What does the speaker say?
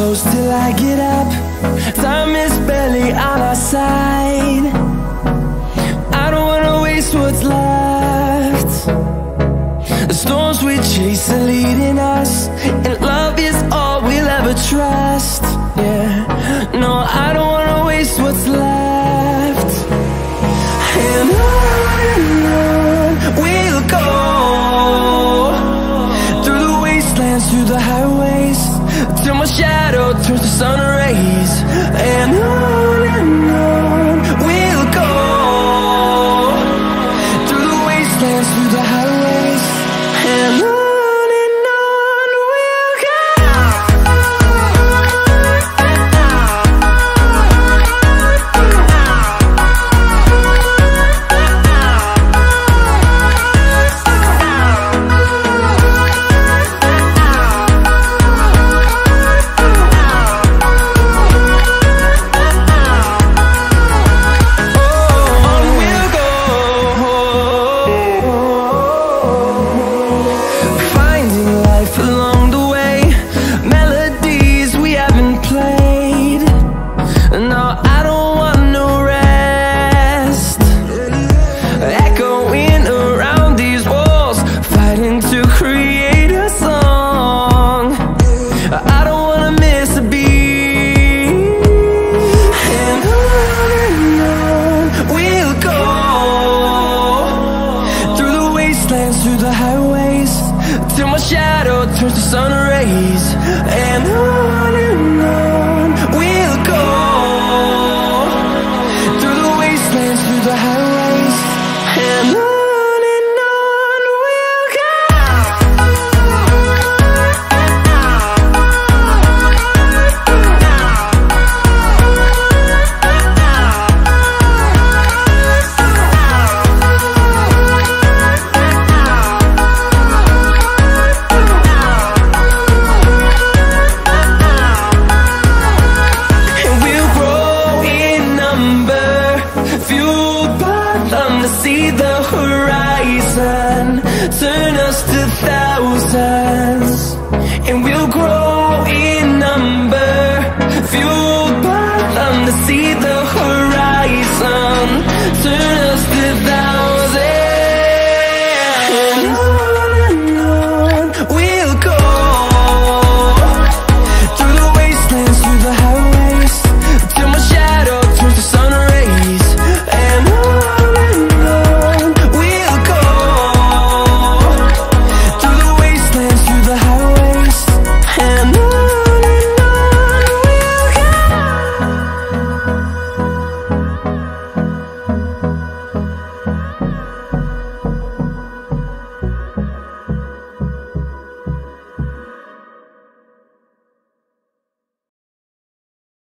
close till I get up. Time is barely on our side. I don't wanna waste what's left. The storms we chase are leading us, and love is all we'll ever trust. Yeah, no, I don't wanna waste what's left. And on we'll go, through the wastelands, through the highways, till my shadow turns to sun rays. And on we'll go, through the wastelands, through the highways, and on we'll go. Through the highways, till my shadow turns to sun rays. And on we'll go, through the wastelands, through the highways, and on we'll go. Fueled by them to see the horizon, turn us to thousands, and we'll grow in number. Fueled by them to see the